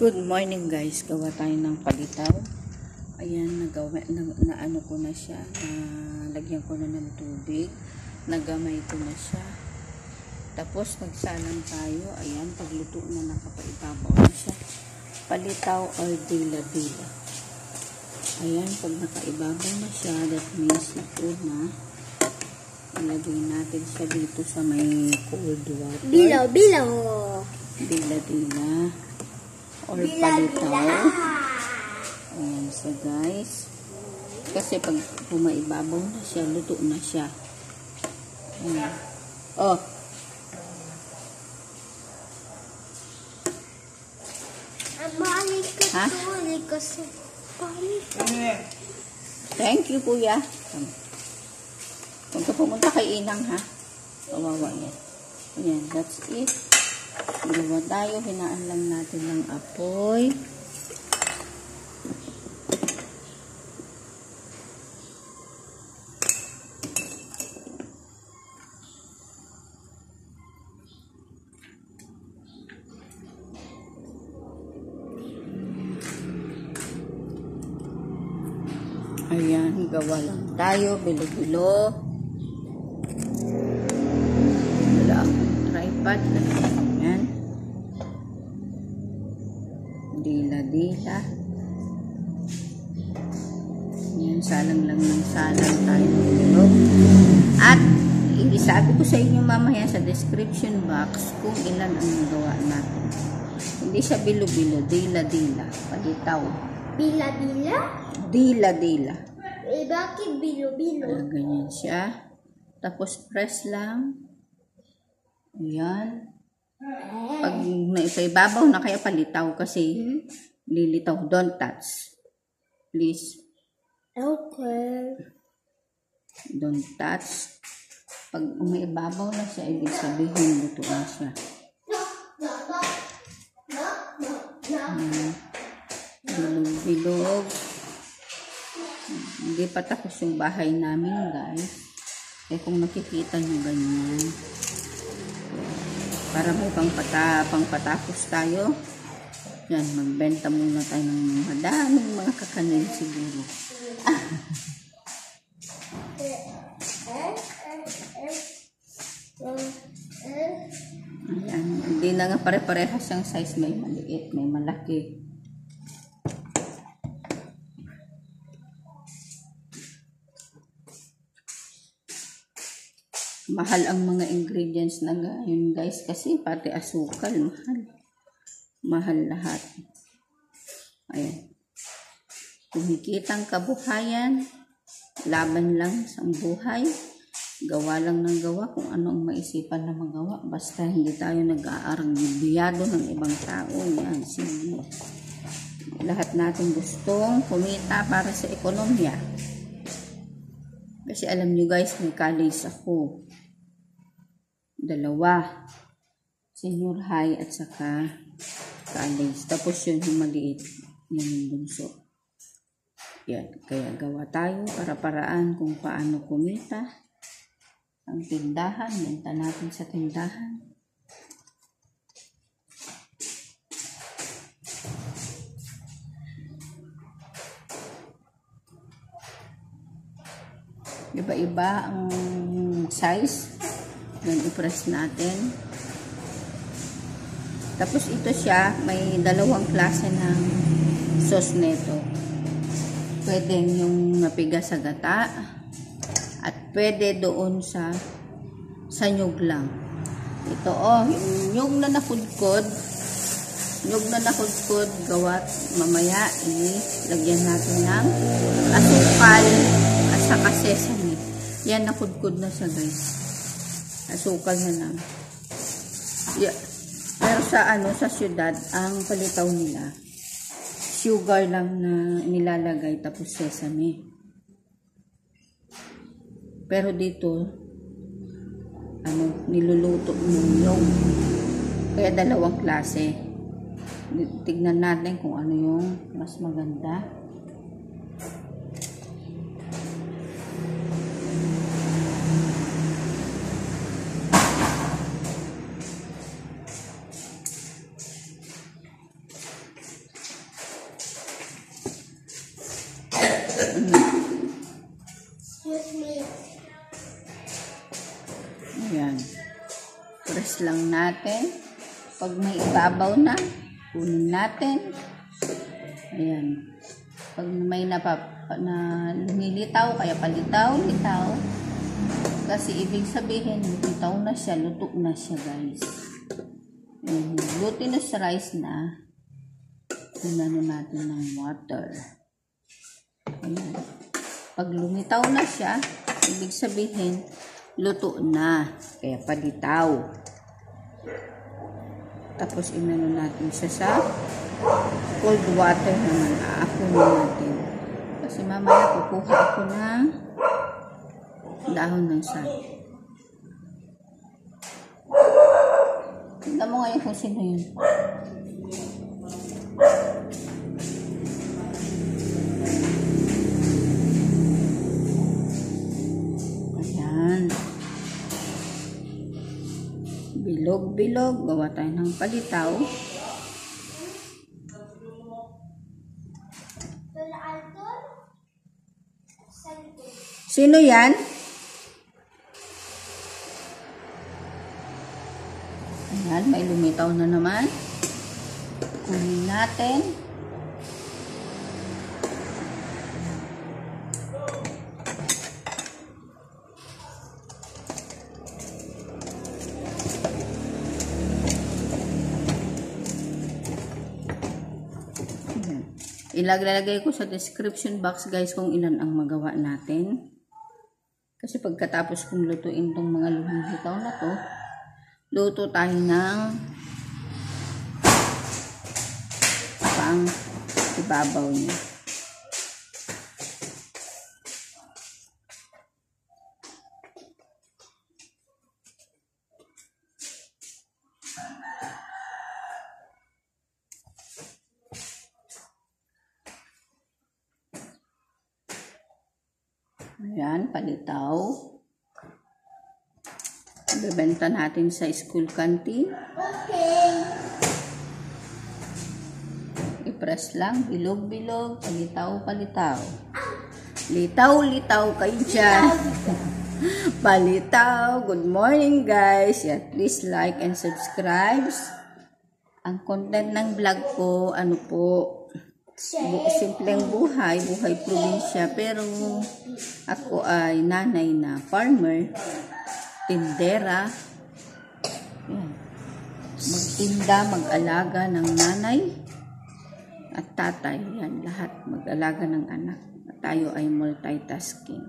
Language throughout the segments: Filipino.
Good morning guys, gawa tayo ng palitaw. Ayan, na ano ko na siya, lagyan ko na ng tubig, nagamay ko na siya. Tapos magsalang tayo. Ayan, pagluto na, nakapaibabaw na siya. Palitaw or dila-dila. Ayan, pag nakaibabaw na siya, that means ito na. Ilagay natin siya dito sa may cold water. Bilaw. Dila-dila or palitaw. Ayan siya guys. Kasi pag pumaibabaw na siya, luto na siya. Ayan. Oh. Ha? Thank you kuya. Kung pumunta kay Inang ha. Kawawa yan. Ayan, that's it. Gawa tayo, hinaan lang natin ng apoy. Ayan, gawa lang tayo, bilo-bilo. Wala akong tripod. Ayan. Dila-dila. Ayan, salang lang ng salang tayo ng bilog. At, isabi ko sa inyo mamaya sa description box kung ilan ang nagawa natin. Hindi siya bilo-bilo, dila-dila. Palitaw. Bila-bila? Dila-dila. Eh, bakit bilo-bilo? Ganyan siya. Tapos, press lang. Ayan. Pag naibabaw na kaya palitaw kasi lilitaw. Don't touch. Please. Okay. Don't touch. Pag umaibabaw na siya, ibig sabihin luto na siya. Bilog-bilog. Hindi pa tapos yung bahay namin guys. Eh kung nakikita nyo ganyan. Para may pangpatapos tayo. Yan, magbenta muna tayo ng madaming mga kakanin siguro. Ayan, hindi na nga pare-parehas yung size. May maliit, may malaki. Mahal ang mga ingredients na ngayon guys kasi pati asukal mahal lahat. Ayan, kumikitang kabuhayan, laban lang sa buhay, gawa lang ng gawa kung ano ang maisipan na magawa, basta hindi tayo nag-aargbiyado ng ibang tao. Yan, sige, lahat natin gustong kumita para sa ekonomiya kasi alam nyo guys, may college ako. 2, senior high at saka college. Tapos yun yung maliit, yan yung bunso. Yan, kaya gawa tayo para-paraan kung paano kumita. Ang tindahan, benta natin sa tindahan. Iba-iba ang size. Yan, i-press natin. Tapos ito siya, may 2 klase ng sauce nito. Pwede yung napiga sa gata at pwede doon sa nyug lang. Ito yung nyug na nakudkod. Nyug na nakudkod, gawat mamaya ilagyan natin ng asukal at saka sesame. Yan, nakudkod na siya guys. Asukal na lang. Yeah. Pero sa syudad, ang palitaw nila, sugar lang na nilalagay tapos sesame. Pero dito, niluluto yung kaya 2 klase. Tignan natin kung ano yung mas maganda. i-press lang natin. Pag may ibabaw na, kunin natin. Ayan. Pag may na lumilitaw, kaya palitaw-litaw. Kasi ibig sabihin, lumitaw na siya, luto na siya, guys. Glutinous rice na. Inano natin ng water. Ayan. Pag lumitaw na siya, ibig sabihin, luto na. Kaya palitaw. Tapos inano natin siya sa cold water naman. Aakunin natin. Kasi mamaya kukuha ako ng dahon ng saging. Tignan mo ngayon kung sino yun. Ayan. Bilog-bilog. Gawa tayo ng palitaw. Sino yan? Ayan, may lumitaw na naman. Kunin natin. Ilalagay ko sa description box, guys, kung ilan ang magawa natin. Kasi pagkatapos kong lutuin tong mga lumilitaw na to, luto tayo ng pang ibabaw niya. Ayan, palitaw. Bebenta natin sa school canteen. Okay. I-press lang, bilog-bilog, palitaw-palitaw. Litaw-litaw kayo dyan. Palitaw. Good morning, guys. Yeah, please like and subscribe. Ang content ng vlog ko, ano po, simpleng buhay probinsya, pero ako ay nanay na farmer, tindera. Yan. Magtinda, mag-alaga ng nanay at tatay, yan, lahat mag-alaga ng anak. At tayo ay multitasking.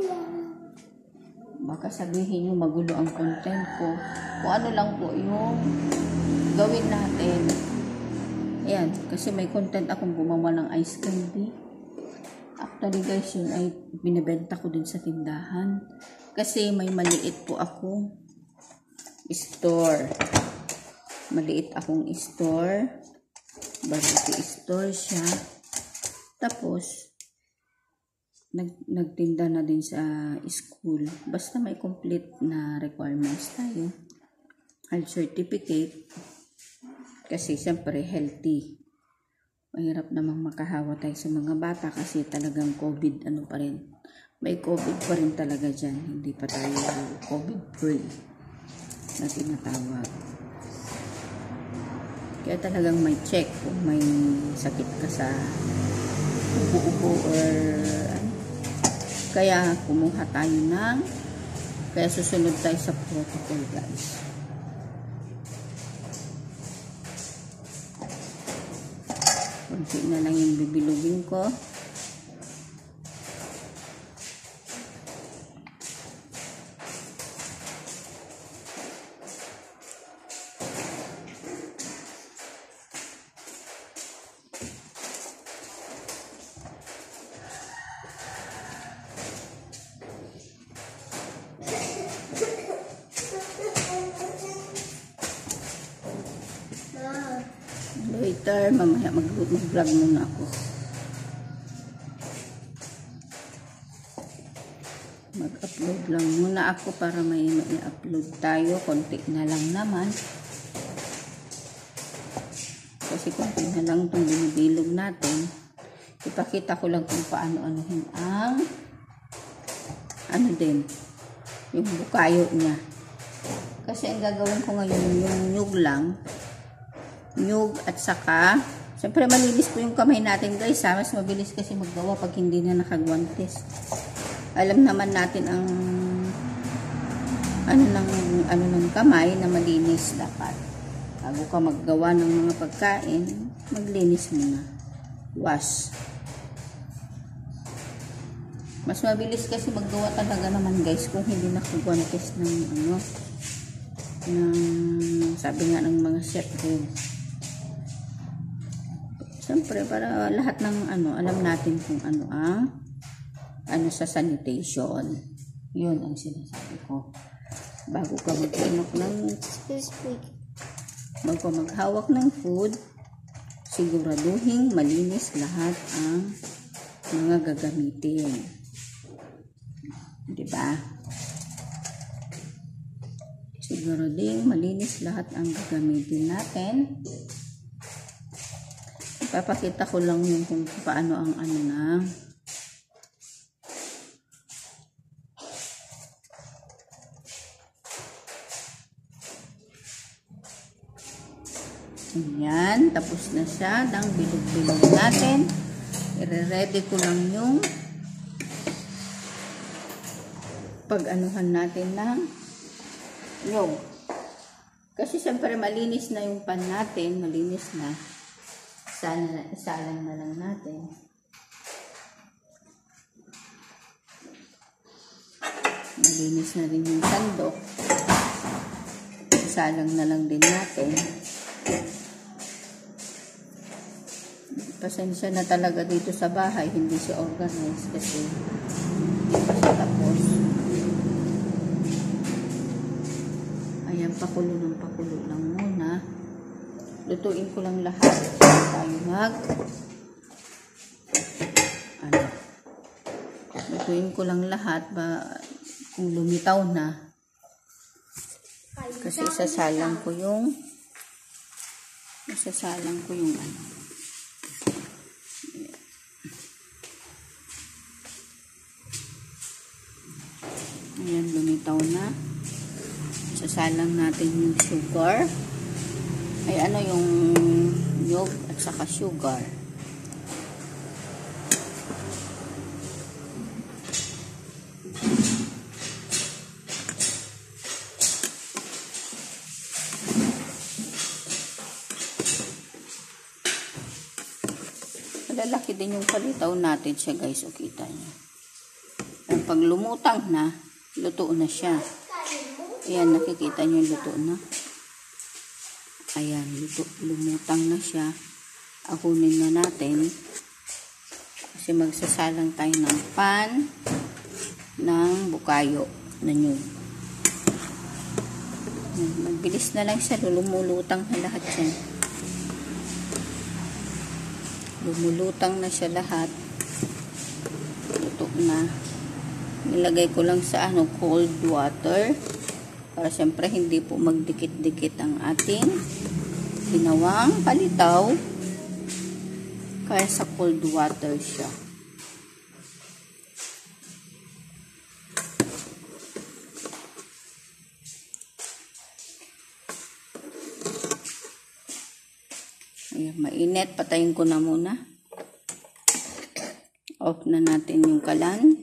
Baka sabihin nyo magulo ang content ko, kung ano lang po yung gawin natin. Ayan, kasi may content akong gumawa ng ice candy. Actually, guys, yun ay binibenta ko din sa tindahan. Kasi may maliit po akong store. Maliit akong store. Variety store siya. Tapos, nagtinda na din sa school. Basta may complete na requirements tayo. Health certificate. Kasi siyempre healthy. Mahirap namang makahawa tayo sa mga bata kasi talagang COVID ano pa rin. May COVID pa rin talaga dyan. Hindi pa tayo COVID free na tinatawag. Kaya talagang may check kung may sakit ka sa ubo-ubo or ano. Kaya kumuha tayo kaya susunod tayo sa protocol, guys. Kunti na lang yung bibilugin ko. Later, mamaya mag-vlog muna ako. Mag-upload lang muna ako para may upload tayo. Konti na lang naman. Kasi konti na lang itong binibilog natin. Ipakita ko lang kung paano-anuhin ang yung bukayo niya. Kasi ang gagawin ko ngayon, yung nyug lang. Nyug at saka, siyempre malinis po yung kamay natin guys ha. Mas mabilis kasi maggawa pag hindi na nakagwantes. Alam naman natin ang ano ng kamay na malinis dapat. Bago ka maggawa ng mga pagkain, maglinis muna. Wash. Mas mabilis kasi maggawa talaga naman guys kung hindi nakagwantes ng sabi nga ng mga chef din. Siyempre para lahat ng alam natin kung ano sa sanitation. Yun ang sinasabi ko. Bago ka maghawak ng food, siguraduhin malinis lahat ang mga gagamitin. Diba? Siguraduhin malinis lahat ang gagamitin natin. Ipapakita ko lang yung kung paano ang Ayan, tapos na siya. Nang bilog-bilog natin. I-ready ko lang yung pag-anuhan natin ng nyog. Kasi siyempre malinis na yung pan natin. Malinis na. Isalang na lang natin. Malinis na rin yung sandok. Isalang na lang din natin. Pasensya na talaga dito sa bahay, hindi siya organized kasi hindi pa siya tapos. Ayan, pakulo ng pakulo lang muna. Lutuin ko lang lahat. Tayo lutuin ko lang lahat kung lumitaw na. Kasi isasalang ko yung ayan, lumitaw na. Sasalang natin yung sugar. Ay yung nyog at saka sugar. Malalaki din yung palitaw natin siya guys. O kita niyo. Kung pag lumutang na, luto na siya. Ayan, nakikita niyo yung luto na. Ayan, lumutang na siya. Akunin na natin. Kasi magsasalang tayo ng pan ng bukayo na nyug. Magbilis na lang siya. Lumulutang na lahat siya. Lumulutang na siya lahat. Luto na. Nilagay ko lang sa cold water para siyempre hindi po magdikit-dikit ang ating ginawang palitaw, kaya sa cold water siya. Ayan, mainit. Patayin ko na muna. Off na natin yung kalan.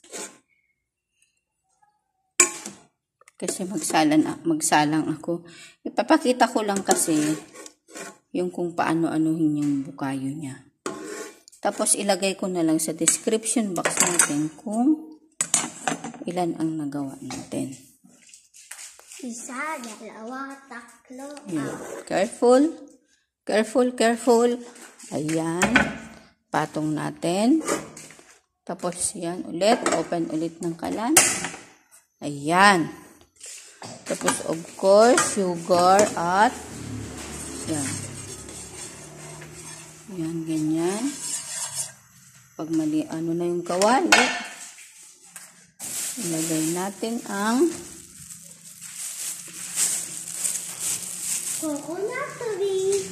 Kasi magsalang ako. Ipapakita ko lang kasi yung kung paano-anuhin yung bukayo niya. Tapos ilagay ko na lang sa description box natin kung ilan ang nagawa natin. Isa, dalawa, tatlo. Ayan. Careful. Careful, careful. Ayan. Patong natin. Tapos yan ulit. Open ulit ng kalan. Ayan. Tapos, of course, sugar at yan. Yan, ganyan. Pag mali, na yung kawali, ilagay natin ang coconut tree.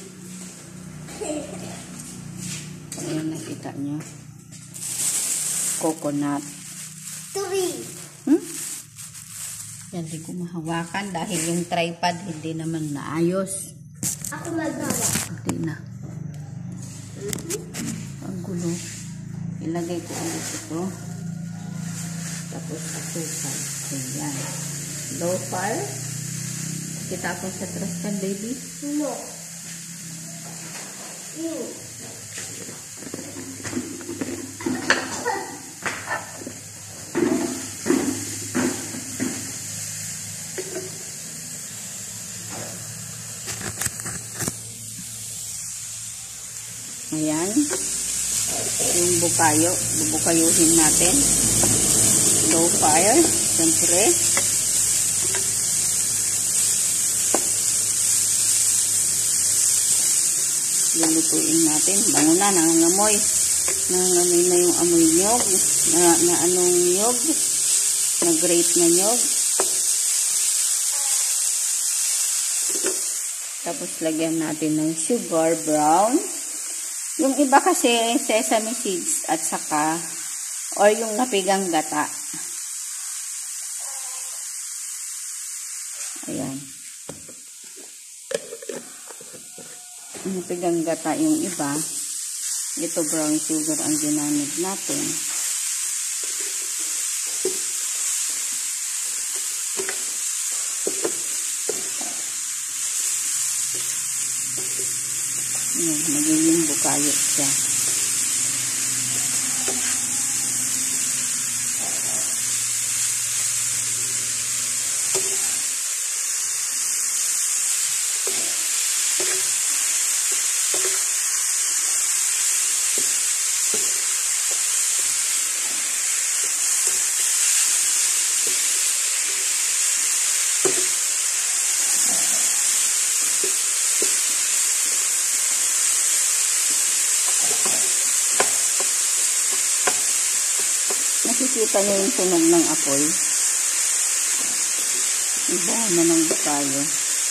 ayan, nakita nyo. Coconut Tree. Yan, di ko mahawakan dahil yung tripod hindi naman naayos. Ako magawa. Hindi na. Ang gulo. Ilagay ko ulit ito. Tapos asukal. Ayan. Low fire. Kita ko sa trustan, baby. No. Ew. Ayan. Yung bukayo. Bubukayuhin natin. Low fire. Siyempre. Lulutuin natin. Bango na. Nangangamoy. Nangangamoy na yung amoy nyog. Na anong nyog? Na grate na nyog. Tapos lagyan natin ng sugar brown. Yung iba kasi sesame seeds at saka or yung napigang gata. Ayan. Napigang gata yung iba. Ito brown sugar ang ginamit natin. Ayan, magiging bukayo siya. Nakikita niyo yung tunog ng apoy. Iba na ng bukayo.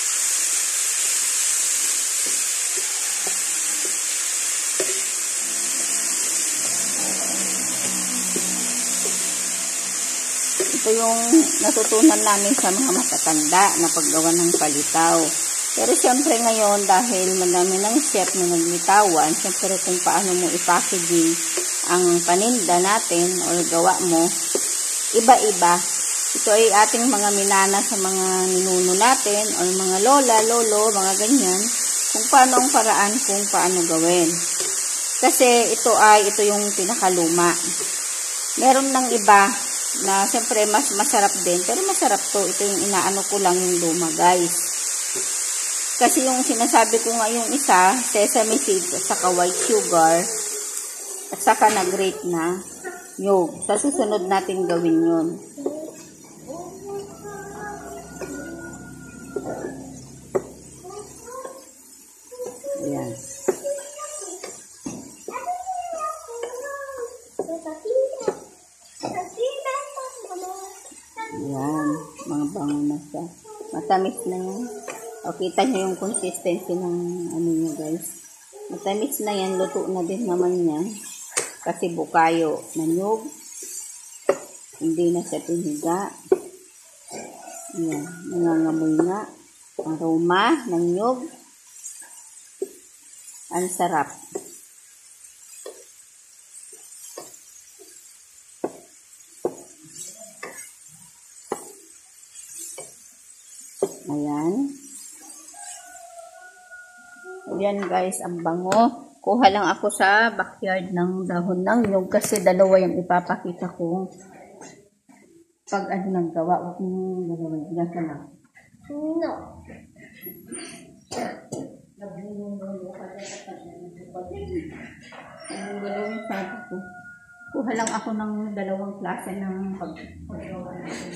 Ito yung natutunan namin sa mga matatanda na paggawa ng palitaw. Pero siyempre ngayon, dahil madami ng chef na naglitawan, siyempre kung paano mo i-packaging ang paninda natin o gawa mo, iba-iba. Ito ay ating mga minana sa mga ninuno natin o mga lola, lolo, mga ganyan, kung paano ang paraan kung paano gawin. Kasi ito yung pinakaluma. Meron ng iba na siyempre mas masarap din, pero masarap to. Ito yung inaano ko lang yung luma, guys. Kasi yung sinasabi ko nga yung isa, sesame seeds at saka white sugar at saka na-grate na nyog. Sa susunod natin gawin yun. Ayan. Ayan. Mga bango na siya. Matamis na yan. O, kita nyo yung consistency ng ano nyo, guys. Matamis na yan. Luto na din naman yan. Kasi bukayo na nyog. Hindi na siya piniga. Ayan. Nangangamoy nga. Aroma ng nyog. Ang sarap. Ayan. Ayan guys, ang bango. Kuha lang ako sa backyard ng dahon ng nyog kasi dalawa yung ipapakita ko. Pag ano nang gawa, huwag mong gagawin. Diyan ka lang. No. Kuha lang ako ng dalawang klase ng paggawa natin.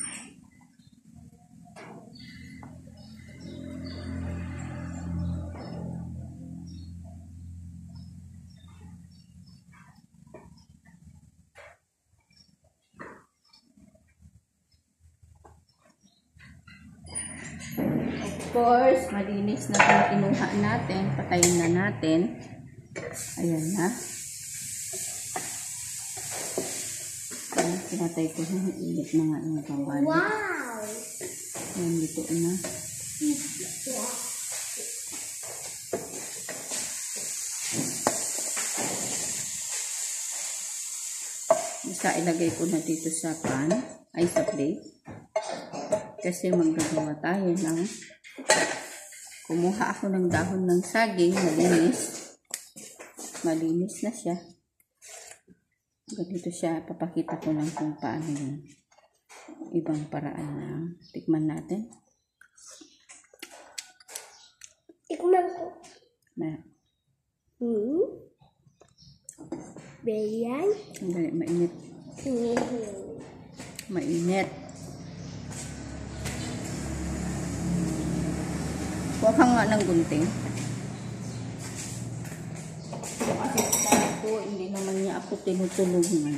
Of course, malinis na yung kinuha natin. Patayin na natin. Ayan na. Ayan, pinatay ko. Init na nga yung kawan. Wow! Ayan, dito na. Isa ilagay ko na dito sa pan, ay sa plate. Kasi maggagawa tayo ng, kumuha ako ng dahon ng saging, malinis. Malinis na siya. Ganito siya, papakita ko lang kung paano yung ibang paraan na tikman natin. Tikman ko. Na, Bayan. mainit. Mainit. Huwag ka nga ng gunting. Ako, hindi naman niya ako tinutulungan.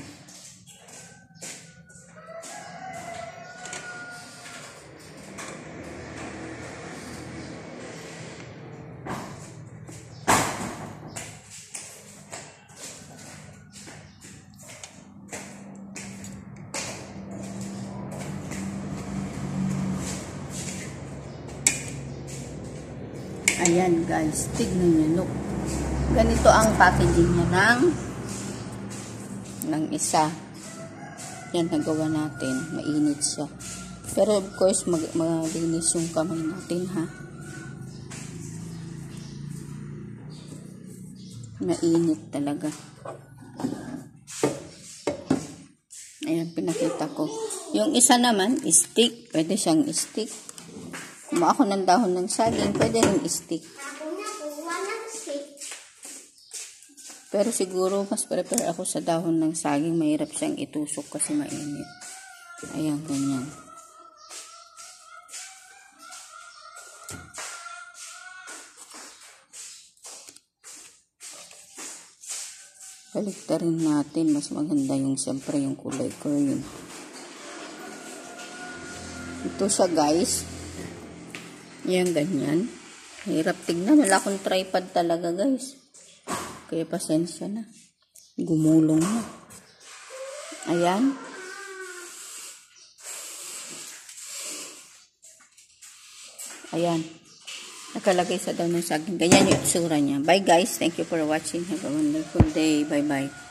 Ayan guys, tignan nyo, look. Ganito ang packaging niya ng isa. Yan, nagawa natin. Mainit siya. Pero of course, malinis yung kamay natin, ha. Mainit talaga. Ayan, pinakita ko. Yung isa naman, stick. Pwede siyang stick. Kumuha ako ng dahon ng saging, pwede rin stick. Pero siguro, mas prepare ako sa dahon ng saging. Mahirap siyang itusok kasi mainit. Ayan, ganyan. Baliktarin natin. Mas maganda yung, siyempre, yung kulay green. Ito siya, guys. Yan, ganyan. Hirap tignan. Wala akong tripod talaga, guys. Kaya pasensya na. Gumulong na. Ayan. Ayan. Nakalagay sa daw ng saging. Ganyan yung itsura niya. Bye, guys. Thank you for watching. Have a wonderful day. Bye-bye.